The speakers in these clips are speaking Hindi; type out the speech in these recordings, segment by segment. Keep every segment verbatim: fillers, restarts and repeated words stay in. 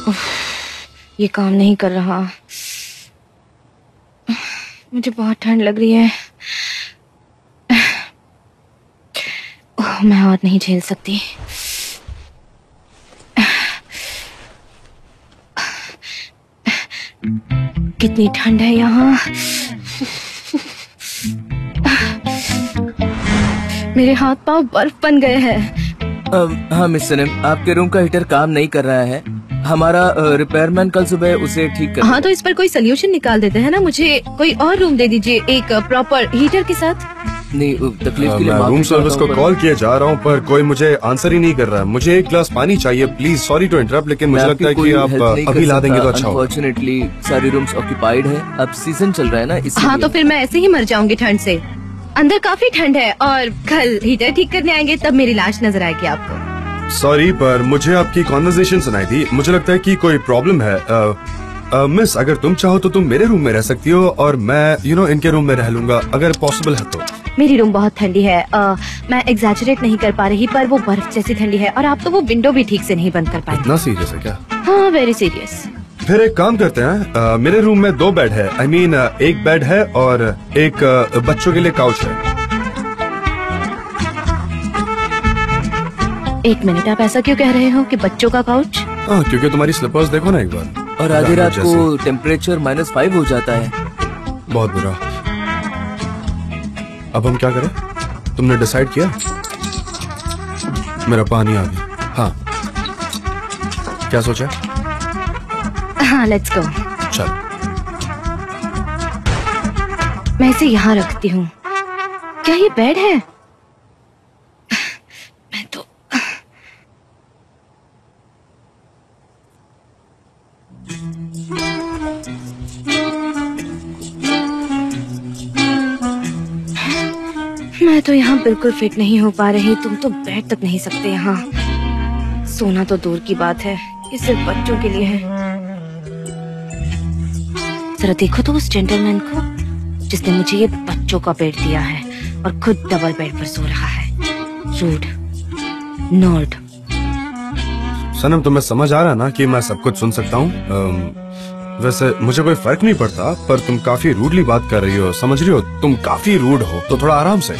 ये काम नहीं कर रहा। मुझे बहुत ठंड लग रही है। ओह, मैं और नहीं झेल सकती। कितनी ठंड है यहाँ। मेरे हाथ पांव बर्फ बन गए हैं। हाँ मिस सनम, आपके रूम का हीटर काम नहीं कर रहा है। हमारा रिपेयरमैन कल सुबह उसे ठीक कर। हाँ तो इस पर कोई सोल्यूशन निकाल देते हैं ना। मुझे कोई और रूम दे दीजिए एक प्रॉपर हीटर के साथ। नहीं, तकलीफ आ, के लिए मैं रूम सर्विस को कॉल किए जा रहा हूँ पर कोई मुझे आंसर ही नहीं कर रहा है। मुझे एक गिलास पानी चाहिए प्लीज। सॉरी टू इंटरप्ट, लेकिन मुझे लगता है कि आप अभी ला देंगे तो अच्छा होगा। अनफॉर्चुनेटली सारी रूम्स ऑक्यूपाइड है। अब सीजन चल रहा है ना, इसलिए। हाँ तो फिर मैं ऐसे ही मर जाऊंगी ठंड से। अंदर काफी ठंड है और कल हीटर ठीक करने आएंगे तब मेरी लाश नजर आएगी आपको। सॉरी पर मुझे आपकी कॉन्वर्सेशन सुनाई थी। मुझे लगता है कि कोई प्रॉब्लम है। आ, आ, मिस, अगर तुम चाहो तो तुम मेरे रूम में रह सकती हो और मैं यू नो इनके रूम में रह लूंगा अगर पॉसिबल है तो। मेरी रूम बहुत ठंडी है। आ, मैं एग्जैजरेट नहीं कर पा रही पर वो बर्फ जैसी ठंडी है और आप तो वो विंडो भी ठीक से नहीं बंद कर पाए। इतना सीरियस है क्या? हाँ वेरी सीरियस। फिर एक काम करते हैं, आ, मेरे रूम में दो बेड है। आई I मीन mean, एक बेड है और एक आ, बच्चों के लिए काउच है। एक मिनट, आप ऐसा क्यों कह रहे हो कि बच्चों का काउच? हाँ, क्योंकि तुम्हारी स्लिपर्स देखो ना एक बार। और आधी रात को टेम्परेचर माइनस फाइव हो जाता है। बहुत बुरा। अब हम क्या करें? तुमने डिसाइड किया? मेरा पानी आ गया। हाँ, क्या सोचा? हाँ लेट्स गो। चल। मैं इसे यहाँ रखती हूँ। क्या ये बेड है? मैं तो मैं तो यहाँ बिल्कुल फिट नहीं हो पा रही। तुम तो बैठ तक नहीं सकते यहाँ। सोना तो दूर की बात है, ये सिर्फ बच्चों के लिए है। जरा देखो तो उस जेंटलमैन को जिसने मुझे ये बच्चों का बेड दिया है और खुद डबल बेड पर सो रहा है। Rude, nerd. सनम, तुम्हें समझ आ रहा ना कि मैं सब कुछ सुन सकता हूँ? वैसे मुझे कोई फर्क नहीं पड़ता पर तुम काफी रूडली बात कर रही हो, समझ रही हो? तुम काफी रूड हो तो थोड़ा आराम से।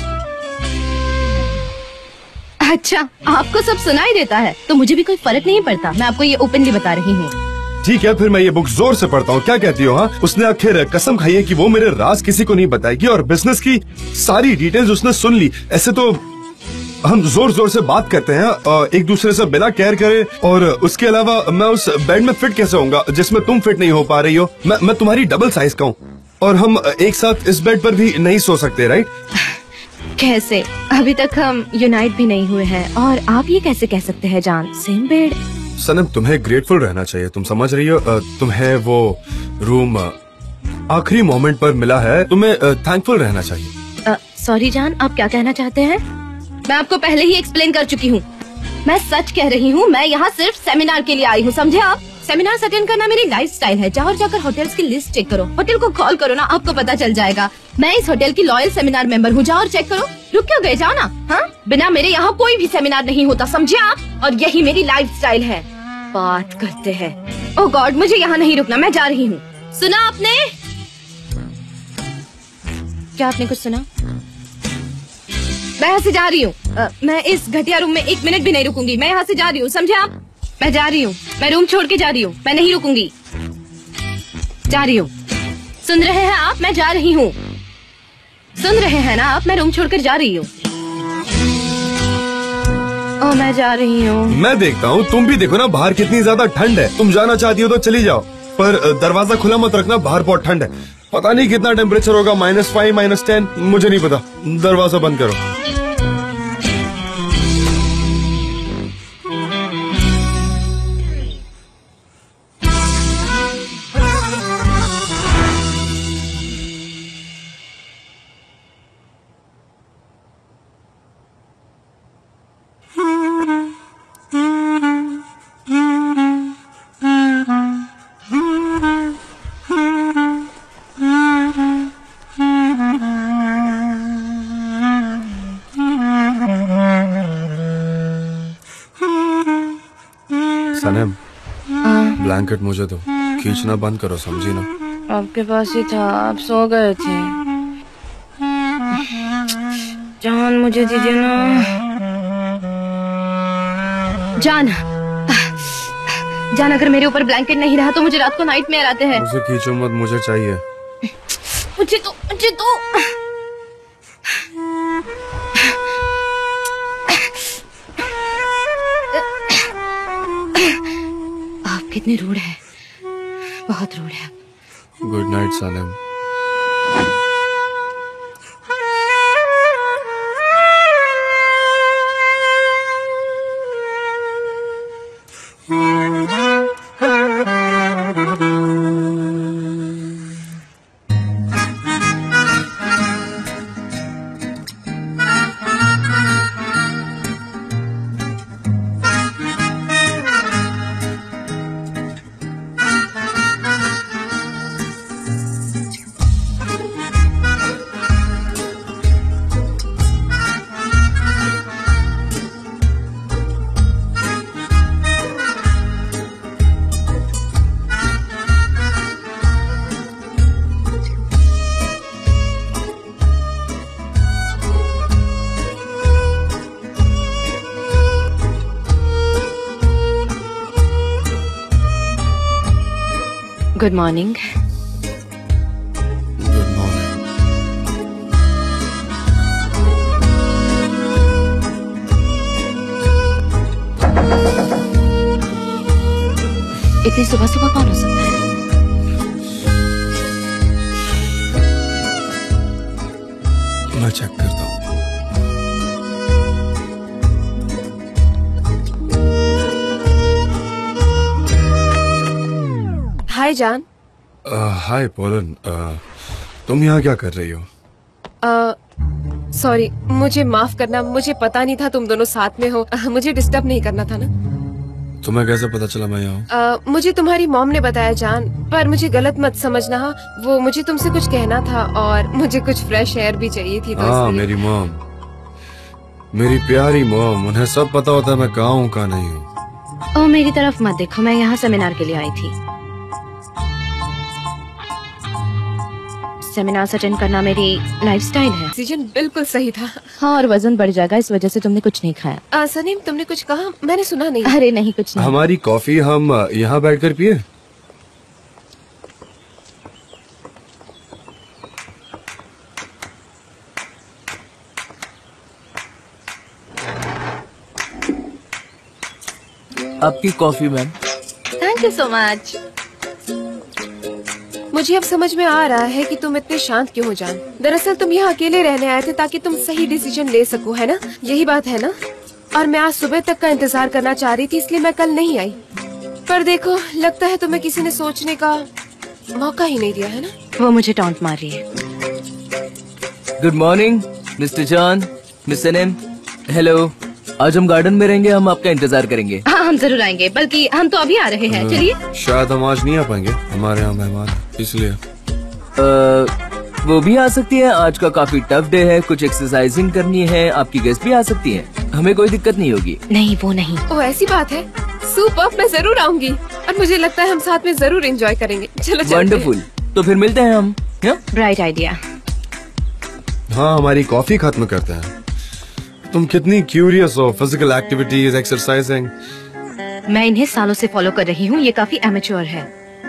अच्छा, आपको सब सुनाई देता है तो मुझे भी कोई फर्क नहीं पड़ता। मैं आपको ये ओपनली बता रही हूँ। ठीक है, फिर मैं ये बुक जोर से पढ़ता हूँ। क्या कहती हो? हाँ, उसने आखिर कसम खाई है कि वो मेरे राज किसी को नहीं बताएगी और बिजनेस की सारी डिटेल्स उसने सुन ली। ऐसे तो हम जोर जोर से बात करते हैं एक दूसरे से बिना केयर करे, और उसके अलावा मैं उस बेड में फिट कैसे होऊंगा जिसमें तुम फिट नहीं हो पा रही हो? मैं मैं तुम्हारी डबल साइज का हूँ और हम एक साथ इस बेड पर भी नहीं सो सकते, राइट? कैसे? अभी तक हम यूनाइट भी नहीं हुए हैं और आप ये कैसे कह सकते हैं जान? Same bed. सनम, तुम्हें ग्रेटफुल रहना चाहिए। तुम समझ रही हो? तुम्हें वो रूम आखिरी मोमेंट पर मिला है, तुम्हें थैंकफुल रहना चाहिए। सॉरी जान, आप क्या कहना चाहते हैं? मैं आपको पहले ही एक्सप्लेन कर चुकी हूँ। मैं सच कह रही हूँ, मैं यहाँ सिर्फ सेमिनार के लिए आई हूँ, समझे आप? सेमिनार अटेंड करना मेरी लाइफस्टाइल है। जाओ और जाकर होटल्स की लिस्ट चेक करो। होटल को कॉल करो ना, आपको पता चल जाएगा। मैं इस होटल की लॉयल सेमिनार मेंबर हूँ। जाओ और चेक करो। रुक क्यों गए? जाओ ना। हाँ, बिना मेरे यहाँ कोई भी सेमिनार नहीं होता, समझे आप? और यही मेरी लाइफस्टाइल है। बात करते हैं। ओह गॉड, मुझे यहाँ नहीं रुकना, मैं जा रही हूँ। सुना आपने? क्या आपने कुछ सुना? मैं यहाँ से जा रही हूँ। मैं इस घटिया रूम में एक मिनट भी नहीं रुकूंगी। मैं यहाँ से जा रही हूँ, समझे आप? मैं जा रही हूँ। मैं रूम छोड़ के जा रही हूँ। मैं नहीं रुकूंगी। जा रही हूँ। सुन रहे हैं आप? मैं जा रही हूँ। सुन रहे हैं ना आप? मैं रूम छोड़कर जा रही हूँ। ओ, मैं जा रही हूँ। मैं देखता हूँ, तुम भी देखो ना बाहर कितनी ज्यादा ठंड है। तुम जाना चाहती हो तो चली जाओ, पर दरवाजा खुला मत रखना, बाहर बहुत ठंड है। पता नहीं कितना टेम्परेचर होगा, माइनस फाइव माइनस टेन, मुझे नहीं पता। दरवाजा बंद करो। ब्लैंकेट मुझे दो, खींचना बंद करो, समझी ना? आपके पास ही था, आप सो गए थे। जान मुझे दीजिए ना। जान जान अगर मेरे ऊपर ब्लैंकेट नहीं रहा तो मुझे रात को नाइटमेयर आते हैं। मुझे खींचो मत, मुझे चाहिए। मुझे तो मुझे तो आप कितने रूड है, बहुत रूड है। Good night Sanam. Good morning. Good morning. इतनी सुबह सुबह कौन हो सकता है? मैं चेक करता हूँ। हाय जान। हाय पोलन, तुम यहाँ क्या कर रही हो? सॉरी, मुझे माफ करना, मुझे पता नहीं था तुम दोनों साथ में हो। uh, मुझे डिस्टर्ब नहीं करना था ना। तुम्हें कैसे पता चला मैं यहाँ हूँ? uh, मुझे तुम्हारी मॉम ने बताया जान, पर मुझे गलत मत समझना। वो मुझे तुमसे कुछ कहना था और मुझे कुछ फ्रेश एयर भी चाहिए थी। तो हाँ, मेरी मॉम, मेरी प्यारी मॉम, उन्हें सब पता होता है मैं कहाँ हूँ कहाँ नहीं हूँ। ओ मेरी तरफ मत देखो, मैं यहाँ सेमिनार के लिए आई थी। सेमिनार अटेंड करना मेरी लाइफस्टाइल है। डिसीजन बिल्कुल सही था। हाँ, और वजन बढ़ जाएगा इस वजह से तुमने कुछ नहीं खाया। आ, सनीम, तुमने कुछ कहा? मैंने सुना नहीं। अरे नहीं, कुछ नहीं। हमारी कॉफी हम यहाँ बैठकर पिए। आपकी coffee ma'am. Thank you so much. मुझे अब समझ में आ रहा है कि तुम इतने शांत क्यों हो जान। दरअसल तुम यहाँ अकेले रहने आए थे ताकि तुम सही डिसीजन ले सको, है ना? यही बात है ना? और मैं आज सुबह तक का इंतजार करना चाह रही थी, इसलिए मैं कल नहीं आई। पर देखो, लगता है तुम्हें किसी ने सोचने का मौका ही नहीं दिया, है ना? वो मुझे टॉन्ट मार रही है। Good morning mister John, miss Sanam. Hello, आज हम गार्डन में रहेंगे, हम आपका इंतजार करेंगे। हाँ, हम जरूर आएंगे, बल्कि हम तो अभी आ रहे हैं। चलिए। शायद हम आज नहीं आ पाएंगे, हमारे यहाँ मेहमान है, इसलिए। आ, वो भी आ सकती है, आज का काफी टफ डे है, कुछ एक्सरसाइजिंग करनी है, आपकी गेस्ट भी आ सकती है, हमें कोई दिक्कत नहीं होगी। नहीं, वो नहीं। ओ ऐसी बात है, सुपर, मैं जरूर आऊंगी और मुझे लगता है हम साथ में जरूर एंजॉय करेंगे। चलो चलते हैं। वंडरफुल, तो फिर मिलते हैं हम। Bright idea. हाँ, हमारी कॉफी खत्म करते हैं। तुम कितनी क्यूरियस हो, फिजिकल एक्टिविटीज, एक्सरसाइजिंग। मैं इन्हें सालों से फॉलो कर रही हूँ, ये काफी एमेच्योर है।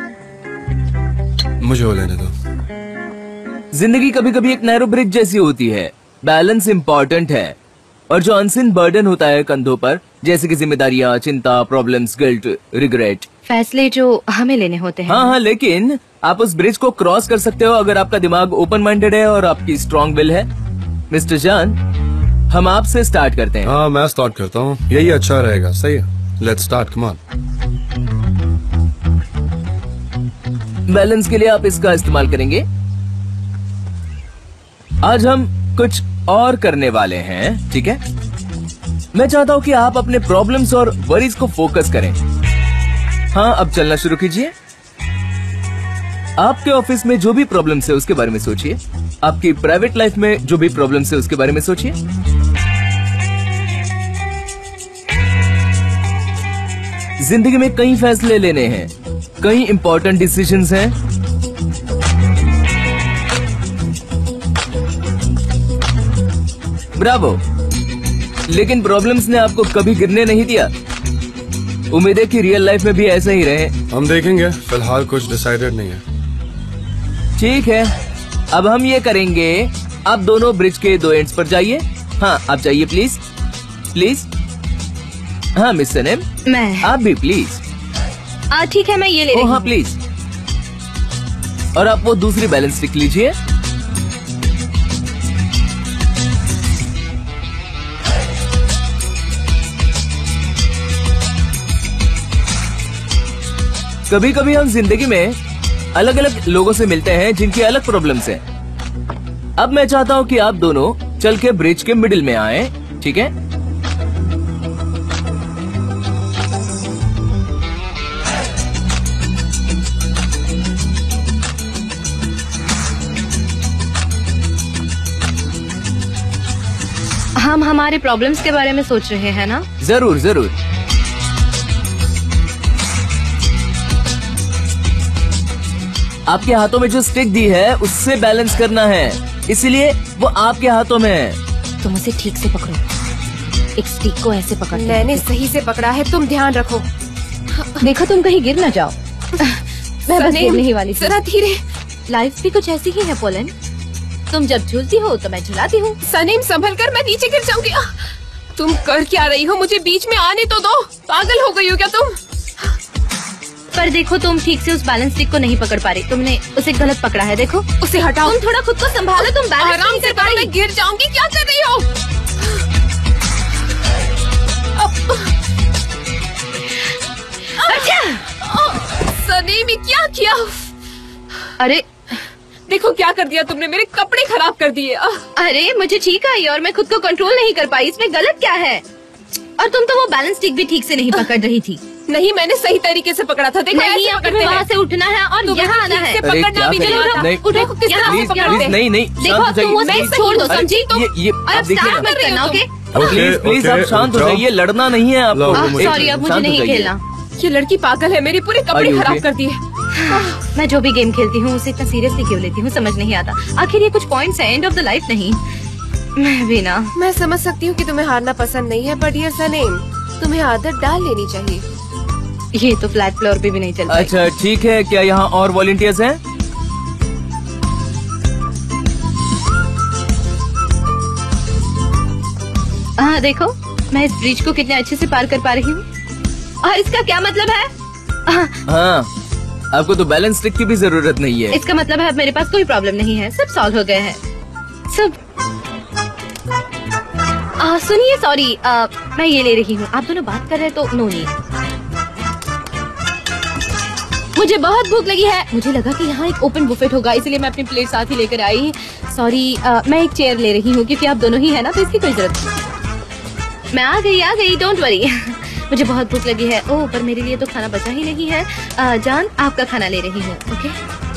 मुझे वो लेने दो। जिंदगी कभी कभी एक नैरो ब्रिज जैसी होती है, बैलेंस इम्पोर्टेंट है, और जो अनसिन बर्डन होता है कंधों पर, जैसे कि जिम्मेदारियाँ, चिंता, प्रॉब्लम्स, गिल्ट, रिग्रेट, फैसले जो हमें लेने होते हैं। हाँ हाँ, लेकिन आप उस ब्रिज को क्रॉस कर सकते हो अगर आपका दिमाग ओपन माइंडेड है और आपकी स्ट्रॉन्ग विल है। मिस्टर जान, हम आपसे स्टार्ट करते हैं। हाँ, मैं स्टार्ट करता हूँ, यही अच्छा रहेगा। सही है, let's start, come on. Balance के लिए आप इसका इस्तेमाल करेंगे। आज हम कुछ और करने वाले हैं, ठीक है? मैं चाहता हूँ कि आप अपने प्रॉब्लम्स और वरीज को फोकस करें। हाँ, अब चलना शुरू कीजिए। आपके ऑफिस में जो भी प्रॉब्लम्स है उसके बारे में सोचिए, आपकी प्राइवेट लाइफ में जो भी प्रॉब्लम्स है उसके बारे में सोचिए। जिंदगी में कई फैसले लेने हैं, कई इम्पोर्टेंट डिसीजंस हैं। ब्रावो, लेकिन प्रॉब्लम्स ने आपको कभी गिरने नहीं दिया। उम्मीद है कि रियल लाइफ में भी ऐसा ही रहे। हम देखेंगे, फिलहाल कुछ डिसाइडेड नहीं है। ठीक है, अब हम ये करेंगे, आप दोनों ब्रिज के दो एंड्स पर जाइए। हाँ, आप जाइए प्लीज, प्लीज। हाँ मिस सनेम, मैं आप भी प्लीज। आ, ठीक है, मैं ये ले रही ओ हाँ हूँ। प्लीज। और आप वो दूसरी बैलेंस स्टिक लीजिए। कभी कभी हम जिंदगी में अलग अलग लोगों से मिलते हैं जिनकी अलग प्रॉब्लम्स हैं। अब मैं चाहता हूँ कि आप दोनों चल के ब्रिज के मिडिल में आए, ठीक है? हम हमारे प्रॉब्लम्स के बारे में सोच रहे हैं ना? जरूर जरूर। आपके हाथों में जो स्टिक दी है उससे बैलेंस करना है, इसलिए वो आपके हाथों में है। तुम उसे ठीक से पकड़ो, एक स्टिक को ऐसे पकड़। मैंने सही से पकड़ा है, तुम ध्यान रखो। देखो तुम कहीं गिर ना जाओ। मैं बस गिरने ही वाली थी। जरा धीरे। लाइफ भी कुछ ऐसी ही है पोलन, तुम जब झूलती हो तो मैं झुलाती हूँ। सनीम संभल कर, मैं नीचे गिर जाऊंगी। आह! तुम कर क्या रही हो? मुझे बीच में आने तो दो। पागल हो गई हो क्या तुम? पर देखो तुम ठीक से उस बैलेंस स्टिक को नहीं पकड़ पा रही, तुमने उसे गलत पकड़ा है। देखो उसे हटाओ। तुम थोड़ा खुद को संभालो, तुम बैलेंस आराम नहीं से कर पा करो, रही। मैं गिर जाऊंगी। क्या कर रही हो? सनीम, ये क्या किया? अरे देखो क्या कर दिया तुमने, मेरे कपड़े खराब कर दिए। आह! अरे मुझे ठीक आई और मैं खुद को कंट्रोल नहीं कर पाई, इसमें गलत क्या है? और तुम तो वो बैलेंस स्टिक भी ठीक से नहीं पकड़ रही थी। नहीं, मैंने सही तरीके से पकड़ा था। देखो नहीं, ऐसे अब पकड़ते तुम्हें वहाँ हैं। से उठना है और तुम्हें यहाँ आना ठीक है। से अरे पकड़ना क्या भी कर नहीं रही हो? आता। नहीं, उठो, देखो किस यहाँ तरह से प्लीज, पकड़ते प्लीज, हैं। नहीं नहीं देखो शांत हो तुम वो जाइए। स्टिक छोड़ दो, अरे, समझी तुम? ये ये और आप अब देखिए स्टार्ट ना। मत करना, ओके? प्लीज प्लीज आप शांत हो जाइए, लड़ना नहीं है आपको। लो, एक सॉरी, अब मुझे शांत हो नहीं जाइए। खेलना। ये लड़की पागल है, मेरे पूरे कपड़े Are you खराब okay? कर दिए। मैं जो भी गेम खेलती हूँ उसे इतना सीरियसली क्यों लेती हूँ समझ नहीं आता। आखिर ये कुछ पॉइंट्स है, एंड ऑफ द लाइफ नहीं। मैं भी ना। मैं समझ सकती हूँ कि तुम्हें हारना पसंद नहीं है, बट ये सनीम, तुम्हें आदत डाल लेनी चाहिए। ये तो फ्लैट फ्लोर पे भी नहीं चल पाई। अच्छा ठीक है, क्या यहाँ और वॉलंटियर्स हैं? हाँ देखो, मैं इस ब्रिज को कितने अच्छे से पार कर पा रही हूँ। और इसका क्या मतलब है? हाँ, हाँ, आपको तो बैलेंस स्टिक की भी जरूरत नहीं है। इसका मतलब है अब मेरे पास कोई प्रॉब्लम नहीं है, सब सॉल्व हो गए हैं सब। आ, सुनिए, सॉरी, मैं ये ले रही हूँ। आप दोनों बात कर रहे हैं तो नो नीड। मुझे बहुत भूख लगी है। मुझे लगा कि यहाँ एक ओपन बुफेट होगा, इसलिए मैं अपनी प्लेट साथ ही लेकर आई। सॉरी, मैं एक चेयर ले रही हूँ क्योंकि आप दोनों ही है ना, तो इसकी कोई जरूरत नहीं। मैं आ गई आ गई, डोंट वरी। मुझे बहुत भूख लगी है। ओह, पर मेरे लिए तो खाना बचा ही नहीं है। आ, जान, आपका खाना ले रही हूँ, ओके?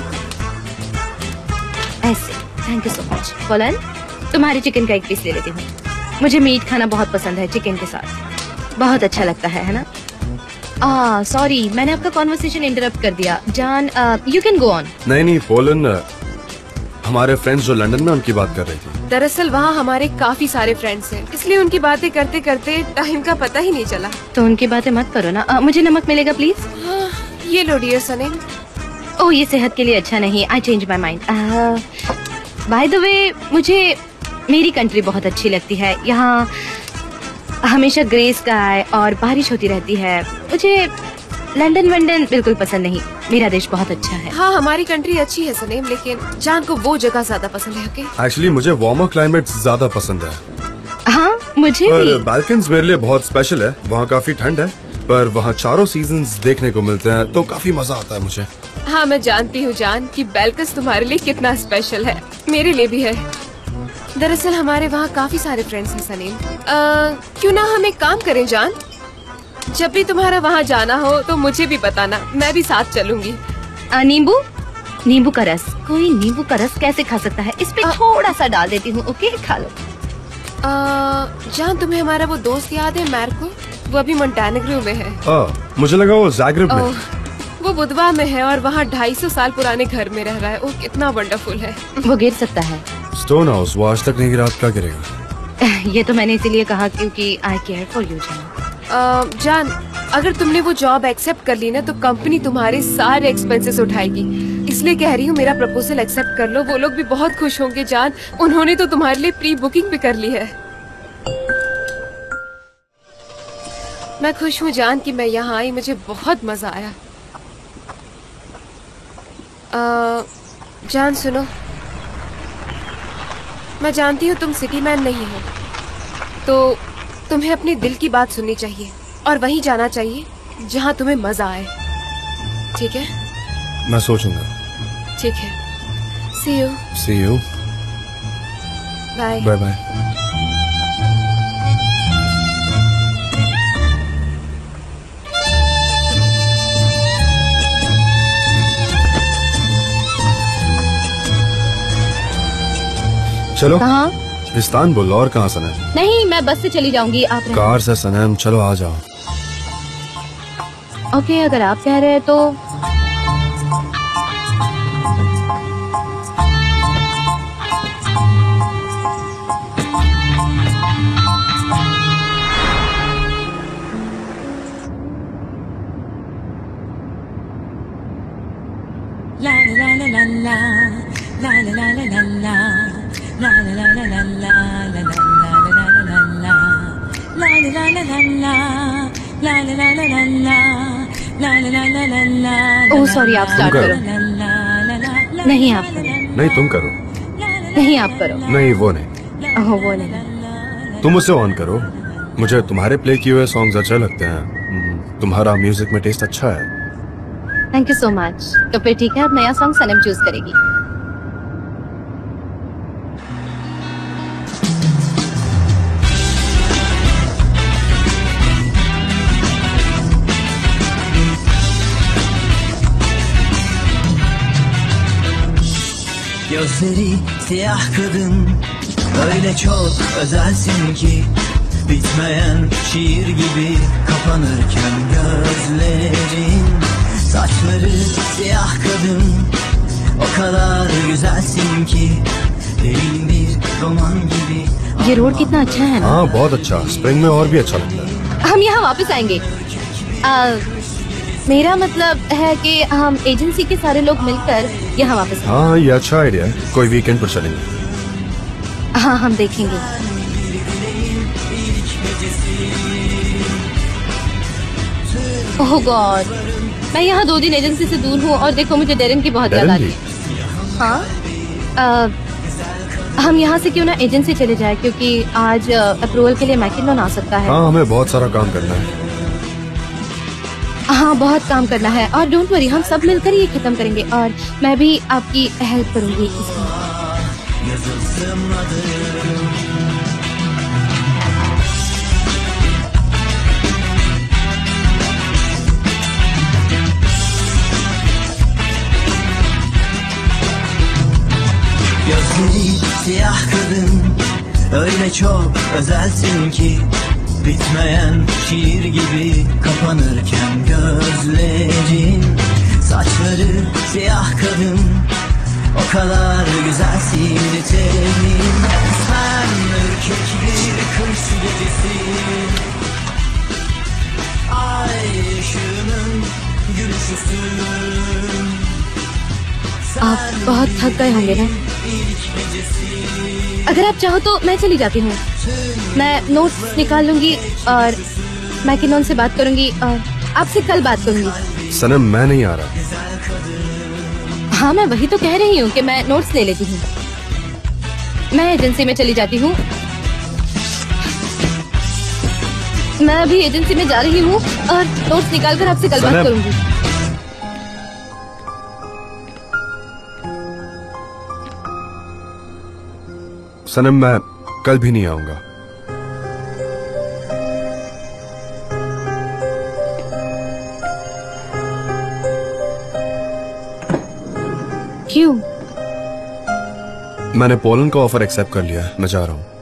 ऐसे, थैंक यू सो मच। पोलन, तुम्हारे चिकन का एक पीस ले लेती हूँ। मुझे मीट खाना बहुत पसंद है, चिकन के साथ बहुत अच्छा लगता है, है ना? आ, सॉरी, मैंने आपका कॉन्वर्सेशन इंटरप्ट कर दिया। जान, यू कैन गो ऑन। नहीं नहीं, पोलन, हमारे फ्रेंड्स जो लंदन में, उनकी बात कर रही थी। दरअसल वहाँ हमारे काफी सारे फ्रेंड्स हैं, इसलिए उनकी बातें करते करते टाइम का पता ही नहीं चला। तो उनकी बातें मत करो ना। आ, मुझे नमक मिलेगा प्लीज? हाँ, ये लो डियर सनीम। ओह, ये सेहत के लिए अच्छा नहीं। I change my mind. By the way, मुझे मेरी कंट्री बहुत अच्छी लगती है। यहाँ हमेशा ग्रे स्काई और बारिश होती रहती है। मुझे लंदन वंदन बिल्कुल पसंद नहीं। मेरा देश बहुत अच्छा है। हाँ, हमारी कंट्री अच्छी है सनीम, लेकिन जान को वो जगह ज्यादा पसंद है। ओके? एक्चुअली मुझे वार्मर क्लाइमेट ज्यादा पसंद है, हाँ, मुझे पर भी। बाल्कन्स मेरे लिए बहुत स्पेशल है। वहाँ काफी ठंड है, पर वहाँ चारों सीजन्स देखने को मिलते हैं, तो काफी मजा आता है मुझे। हाँ, मैं जानती हूँ जान कि बेल्कस तुम्हारे लिए कितना स्पेशल है, मेरे लिए भी है। दरअसल हमारे वहाँ काफी सारे फ्रेंड्स हैं सनीम। अ, क्यों ना हम एक काम करें जान, जब भी तुम्हारा वहाँ जाना हो तो मुझे भी बताना, मैं भी साथ चलूंगी। आ, नींबू नींबू का रस। कोई नींबू का रस कैसे खा सकता है? इस पे आ- थोड़ा सा डाल देती हूँ, ओके? खा लो। अ, जान, तुम्हें हमारा वो दोस्त याद है मार्को? वो अभी मोंटेनेग्रो में है। आ, मुझे लगा वो जाग्रेब में। ओह, वो बुधवा में है और वहाँ ढाई सौ साल पुराने घर में रह रहा है। वो कितना वंडरफुल है। वो गिर सकता है। स्टोन हाउस, वो आज तक नहीं गिरा, क्या गिरेगा? ये तो मैंने इसीलिए कहा क्योंकि आई केयर फॉर यू जान। अ, जान, अगर तुमने वो जॉब एक्सेप्ट कर ली ना तो कंपनी तुम्हारे सारे एक्सपेंसेस उठाएगी। इसलिए कह रही हूँ मेरा प्रपोजल एक्सेप्ट कर लो। वो लोग भी बहुत खुश होंगे जान। उन्होंने तो तुम्हारे लिए प्री बुकिंग भी कर ली है। मैं खुश हूँ जान कि मैं यहाँ आई। मुझे बहुत मजा आया। अ, जान सुनो, मैं जानती हूँ तुम सिटी मैन नहीं हो, तो तुम्हें अपने दिल की बात सुननी चाहिए और वहीं जाना चाहिए जहाँ तुम्हें मजा आए। ठीक है? मैं सोचूंगा। ठीक है। See you. See you. Bye bye bye. चलो। कहाँ? इस्तांबुल। और कहाँ सनम? नहीं, मैं बस से चली जाऊंगी। आप रहें। कार से सनम, चलो आ जाओ। ओके, अगर आप कह रहे हैं तो। La la la la la la la la la la la la la la la la la la la oh sorry, आप स्टार्ट करो। नहीं आप करो। नहीं तुम करो। नहीं आप करो। नहीं वो नहीं। ओह वो नहीं। तुम उसे ऑन करो। मुझे तुम्हारे प्ले किए हुए सॉन्ग्स अच्छे लगते हैं। तुम्हारा म्यूजिक में टेस्ट अच्छा है। Thank you so much. तो फिर ठीक है, अब नया सॉन्ग सनम चूज करेगी। Gözleri siyah kadın, öyle çok özelsin ki bitmeyen şiir gibi kapanırken gözlerin. Saçları siyah kadın, o kadar güzelsin ki derin bir roman gibi. ये रोड कितना अच्छा है ना। हाँ बहुत अच्छा। स्प्रिंग में और भी अच्छा लगता है। हम यहाँ वापस आएंगे। आ, मेरा मतलब है कि हम एजेंसी के सारे लोग मिलकर यहाँ वापस आएंगे। हाँ ये अच्छा आइडिया है। कोई वीकेंड पर चलेंगे। हाँ हम देखेंगे। ओह गॉड, मैं यहाँ दो दिन एजेंसी से दूर हूँ और देखो मुझे डेरन की बहुत याद आ रही है। हाँ, आ, हम यहाँ से क्यों ना एजेंसी चले जाए, क्योंकि आज अप्रूवल के लिए मैकिनॉन आ सकता है। हाँ हमें बहुत सारा काम करना है। हाँ बहुत काम करना है और डोंट वरी, हम सब मिलकर ये खत्म करेंगे और मैं भी आपकी हेल्प करूंगी इसमें। Gözleri siyah kadın, öyle çok özelsin ki bitmeyen şiir gibi kapanırken gözlerin. Saçları siyah kadın, o kadar güzelsin tenin. Sen ürkek bir kış gecesi, ay ışığının gülüşüsün. आप बहुत थक गए होंगे ना। अगर आप चाहो तो मैं चली जाती हूँ। मैं नोट्स निकाल लूंगी और मैकिनॉन से बात करूंगी और आपसे कल बात करूंगी। सनम मैं नहीं आ रहा। हाँ मैं वही तो कह रही हूँ कि मैं नोट्स ले लेती हूँ। मैं एजेंसी में चली जाती हूँ। मैं अभी एजेंसी में जा रही हूँ और नोट्स निकाल कर आपसे कल बात करूंगी। सनम मैं कल भी नहीं आऊंगा। क्यों? मैंने पोलैंड का ऑफर एक्सेप्ट कर लिया है। मैं जा रहा हूं।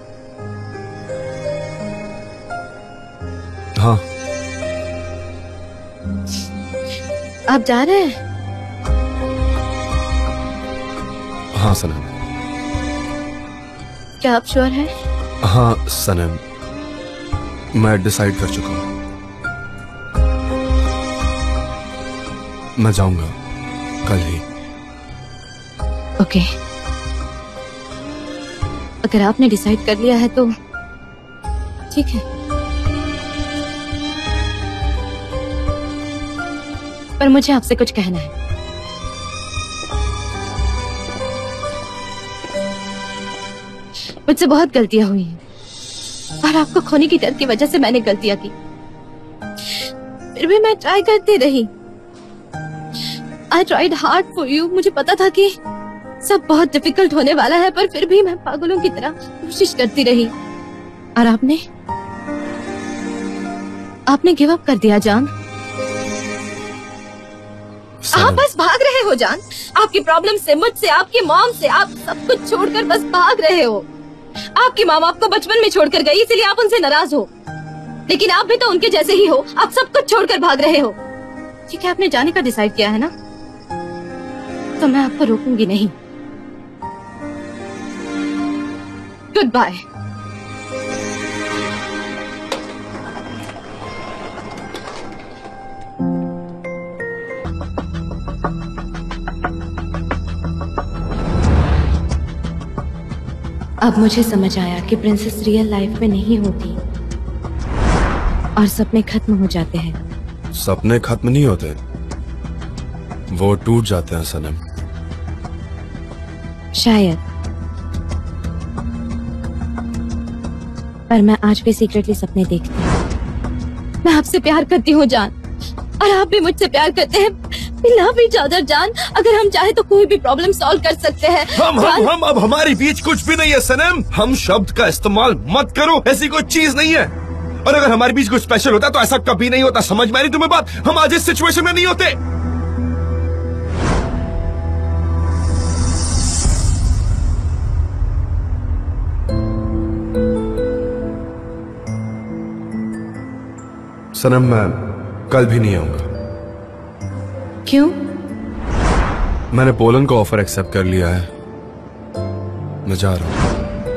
हाँ आप जा रहे हैं? हाँ सनम। क्या आप श्योर हैं? हाँ सनम, मैं डिसाइड कर चुका हूँ। मैं जाऊंगा कल ही। ओके, अगर आपने डिसाइड कर लिया है तो ठीक है, पर मुझे आपसे कुछ कहना है। मुझसे बहुत गलतियां हुई हैं और आपको खोने की डर की वजह से मैंने गलतियां की, फिर भी मैं ट्राई करती रही। I tried hard for you. मुझे पता था कि सब बहुत डिफिकल्ट होने वाला है, पर फिर भी मैं पागलों की तरह कोशिश करती रही। और आपने आपने गिव अप कर दिया जान। आप बस भाग रहे हो जान, आपकी प्रॉब्लम से, मुझसे, आपकी मॉम से, आप सब कुछ छोड़कर बस भाग रहे हो। आपकी मॉम आपको बचपन में छोड़कर गई, इसलिए आप उनसे नाराज हो, लेकिन आप भी तो उनके जैसे ही हो। आप सब कुछ छोड़कर भाग रहे हो। ठीक है, आपने जाने का डिसाइड किया है ना, तो मैं आपको रोकूंगी नहीं। Goodbye. अब मुझे समझ आया कि प्रिंसेस रियल लाइफ में नहीं होती और सपने खत्म हो जाते हैं। सपने खत्म नहीं होते, वो टूट जाते हैं सनम। शायद, पर मैं आज भी सीक्रेटली सपने देखती हूँ। मैं आपसे प्यार करती हूँ जान, और आप भी मुझसे प्यार करते हैं। लव ईच अदर जान। अगर हम चाहे तो कोई भी प्रॉब्लम सॉल्व कर सकते हैं। हम हम हम अब हमारे बीच कुछ भी नहीं है सनम। हम शब्द का इस्तेमाल मत करो, ऐसी कोई चीज नहीं है। और अगर हमारे बीच कुछ स्पेशल होता तो ऐसा कभी नहीं होता। समझ में आ रही तुम्हें बात? हम आज इस सिचुएशन में नहीं होते। सनम, मैं कल भी नहीं आऊंगा। क्यों? मैंने पोलन को ऑफर एक्सेप्ट कर लिया है। मैं जा रहा हूं।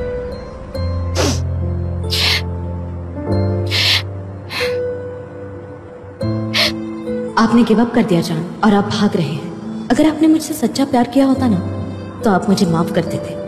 आपने गिव अप कर दिया जान, और आप भाग रहे हैं। अगर आपने मुझसे सच्चा प्यार किया होता ना, तो आप मुझे माफ कर देते।